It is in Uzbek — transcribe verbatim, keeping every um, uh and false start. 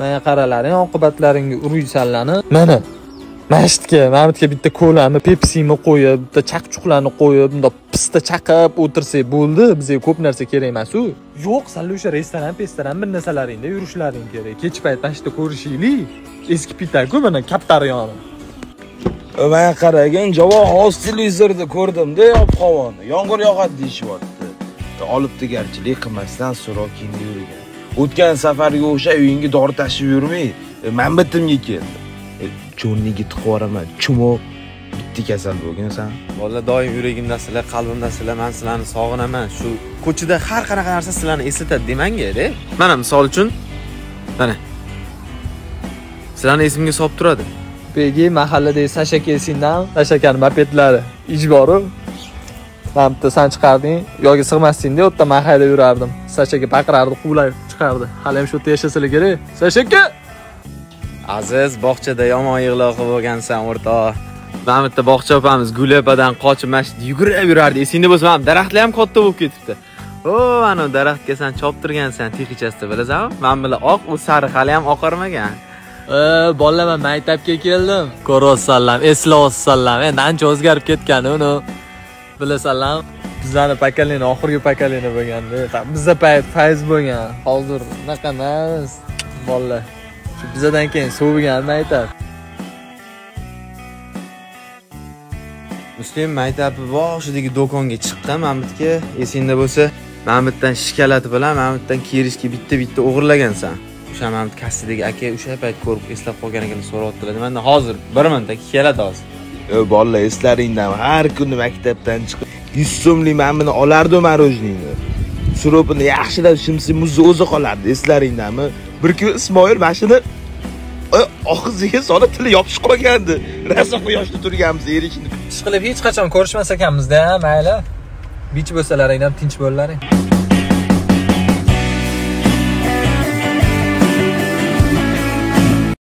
Mana qaralaring, oqibatlaringga uruysanlarni. Mana masjidga, Mamatga bitta kolani, Pepsimi qo'yib, bitta chaqchuqlarni qo'yib, bunda pista chaqib o'tirsak bo'ldi. Bizga ko'p narsa kerak emas-ku. Yo'q, sal o'sha restoran, restoran bir narsalaringda yurishlaring kerak. Kech payt masjidda ko'rishaylik. Eski pita-ku mana Kaptaryoni. Men qaragin, javob hozir televizorda ko'rdim-da, ob-havoni. Yomg'ir yog'adi deyishyapti. Olibdi garchilik qilmasdan so'roq kiyimda yurgan. O'tgan safarga o'sha uyingga dori tashib yurmay, men bitimga keldi. Cho'rniga tiqoraman, chumoq bitti kasal bo'lgansan. Vallahi doim yuragimdasilar, qalbimdasilar, men sizlarni sog'inaman. Shu ko'chada har qanaqa narsa sizlarni eslatadi demang-da. Mana misol uchun mana sizlarni esimga solib turadi. Begi mahalladagi Sashaka sendan, Sashakaning mopedlari ish bor-ku. Men bitta san chiqarding, yoki sig'masding-da, u yerda men haydab yurardim. Sashaka baqirardi, quvlab chiqardi. Hali ham shu yerda yashasalar kerak. Sashaka! Aziz, bog'chada yomon yig'loqi bo'lgansan, o'rtoq. Men bitta bog'cha opamiz Gulapadan qochib masjid yugurib yurardi. Esingda bo'lsa, men daraxtlar ham katta bo'lib ketibdi. O, ana daraxtga sen choptirgansan tixichasida, bilasanmi? Men bilan oq, u sariq hali ham oqarmagan. E, bolalar, men maktabga keldim. Ko'rsanlar, eslayotsanlar, endi ancha o'zgarib ketgan uni. Bilasanlar, bizlarning pokoleniya oxirgi pokoleniya bo'lganda, bizda payt fayz bo'lgan. Hozir unaqa emas. Bolalar, shu bizdan keyin so'vigan maktab. Muslim maktabi boshidagi do'konga chiqqan Mamatga, esingda bo'lsa, Mamatdan shikolat bilan Mamatdan kirishga bitta-bitta o'g'irlagansan. O'sha Mamat kassadagi aka o'sha payt ko'rib eslab qolgan ekan, so'rayaptilar. Menda hozir bir minutda keladi hozir. Yo bolalar, eslaringdan har kuni maktabdan chiqib yuz so'mlik men buni olardim marojniyni. Siropini yaxshilab shimsi muzni o'zi qolardi, eslaringdanmi? Bir kun Ismoil mashina og'ziga solib tili yopishib qolgandi. Rosa quyoshda turganmiz, erishini. Ish qilib hech qachon ko'rishmas ekanmiz-da, mayli. Bich bo'lsalaring ham tinch bo'llaring.